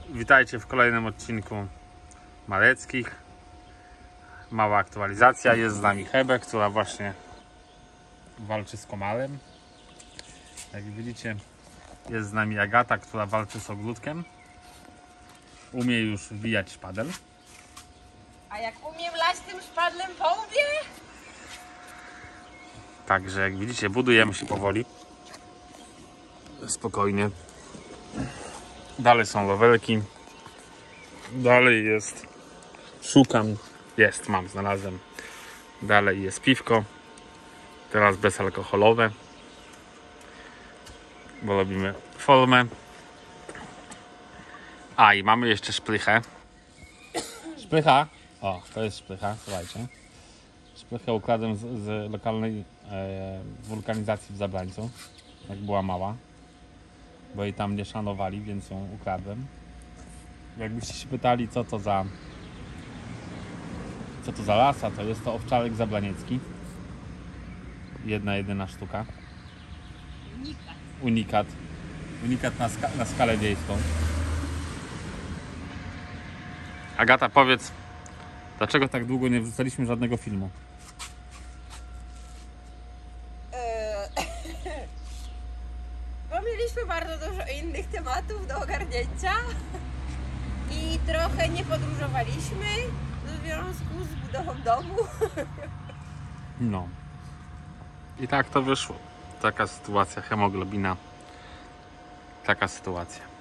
Witajcie w kolejnym odcinku Maleckich. Mała aktualizacja. Jest z nami Hebe, która właśnie walczy z komarem. Jak widzicie, jest z nami Agata, która walczy z ogródkiem. Umie już wbijać szpadel. A jak umiem lać tym szpadlem po łbie? Także jak widzicie, budujemy się powoli. Spokojnie. Dalej są rowerki. Dalej jest. Szukam. Jest, znalazłem. Dalej jest piwko. Teraz bezalkoholowe. Bo robimy formę. A i mamy jeszcze szprychę. Szprycha. O, to jest szprycha, słuchajcie. Szprychę ukradłem z lokalnej wulkanizacji w Zabrańcu. Jak była mała. Bo jej tam nie szanowali, więc ją ukradłem. Jakbyście się pytali, co to za rasa, to jest to owczarek zabraniecki. Jedyna sztuka. Unikat. Unikat na skalę wiejską. Agata, powiedz, dlaczego tak długo nie wrzucaliśmy żadnego filmu? Bo mieliśmy bardzo dużo innych tematów do ogarnięcia i trochę nie podróżowaliśmy w związku z budową domu. No. I tak to wyszło. Taka sytuacja, hemoglobina. Taka sytuacja.